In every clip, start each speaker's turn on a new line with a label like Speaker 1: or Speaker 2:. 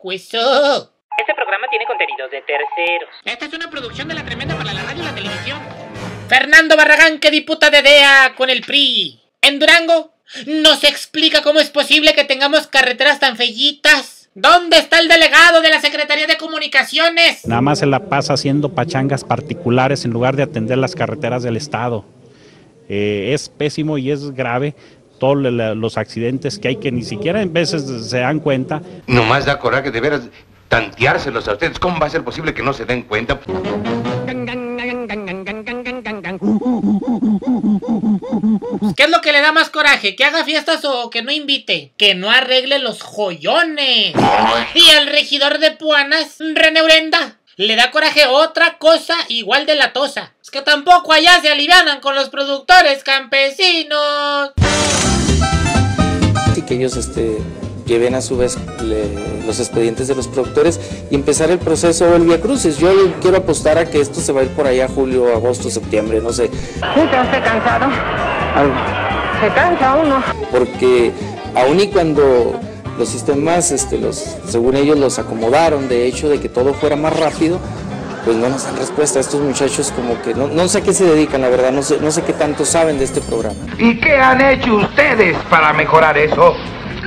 Speaker 1: ¡Hueso!
Speaker 2: Este programa tiene contenidos de terceros.
Speaker 1: Esta es una producción de La Tremenda para la radio y la televisión. Fernando Barragán, que diputa de DEA con el PRI. En Durango, nos explica cómo es posible que tengamos carreteras tan fellitas. ¿Dónde está el delegado de la Secretaría de Comunicaciones?
Speaker 3: Nada más se la pasa haciendo pachangas particulares en lugar de atender las carreteras del estado. Es pésimo y es grave todos los accidentes que hay, que ni siquiera en veces se dan cuenta.
Speaker 4: Nomás da coraje de veras tanteárselos a ustedes. ¿Cómo va a ser posible que no se den cuenta?
Speaker 1: ¿Qué es lo que le da más coraje? ¿Que haga fiestas o que no invite? ¡Que no arregle los joyones! Y al regidor de Puanas, René Urenda, le da coraje otra cosa igual de latosa. Es que tampoco allá se alivianan con los productores campesinos.
Speaker 5: Y que ellos lleven a su vez los expedientes de los productores y empezar el proceso del Vía Crucis. Yo quiero apostar a que esto se va a ir por allá julio, agosto, septiembre, no sé.
Speaker 6: ¿Estás cansado?
Speaker 5: Algo.
Speaker 6: Se cansa uno.
Speaker 5: Porque aun y cuando los sistemas, según ellos los acomodaron, de hecho, de que todo fuera más rápido, pues no nos dan respuesta. Estos muchachos como que no sé a qué se dedican, la verdad, no sé qué tanto saben de este programa.
Speaker 4: ¿Y qué han hecho ustedes para mejorar eso?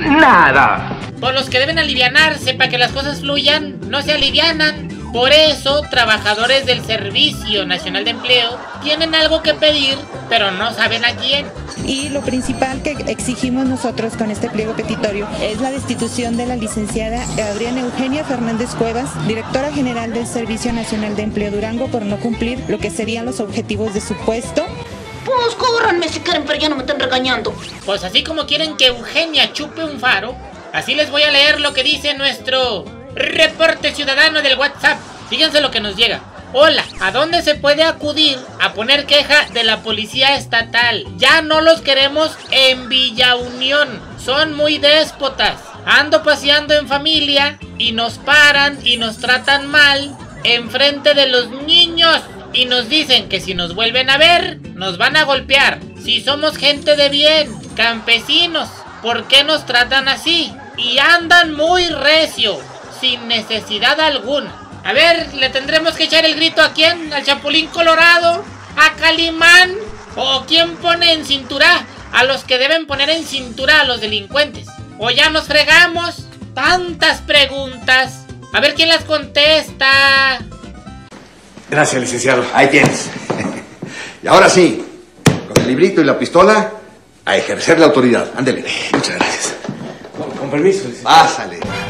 Speaker 4: Nada.
Speaker 1: Por los que deben alivianarse para que las cosas fluyan, no se alivianan. Por eso, trabajadores del Servicio Nacional de Empleo tienen algo que pedir, pero no saben a quién.
Speaker 7: Y lo principal que exigimos nosotros con este pliego petitorio es la destitución de la licenciada Adriana Eugenia Fernández Cuevas, directora general del Servicio Nacional de Empleo Durango, por no cumplir lo que serían los objetivos de su puesto.
Speaker 8: Pues córranme si quieren, pero ya no me están regañando.
Speaker 1: Pues así como quieren que Eugenia chupe un faro, así les voy a leer lo que dice nuestro reporte ciudadano del WhatsApp. Fíjense lo que nos llega. Hola, ¿a dónde se puede acudir a poner queja de la policía estatal? Ya no los queremos en Villa Unión, son muy déspotas. Ando paseando en familia y nos paran y nos tratan mal enfrente de los niños. Y nos dicen que si nos vuelven a ver, nos van a golpear. Si somos gente de bien, campesinos, ¿por qué nos tratan así? Y andan muy recio, sin necesidad alguna. A ver, ¿le tendremos que echar el grito a quién? ¿Al Chapulín Colorado? ¿A Calimán? ¿O quién pone en cintura a los que deben poner en cintura a los delincuentes? ¿O ya nos fregamos? Tantas preguntas. A ver quién las contesta.
Speaker 9: Gracias, licenciado. Ahí tienes. Y ahora sí, con el librito y la pistola, a ejercer la autoridad. Ándele. Muchas gracias. Con permiso, licenciado. Pásale.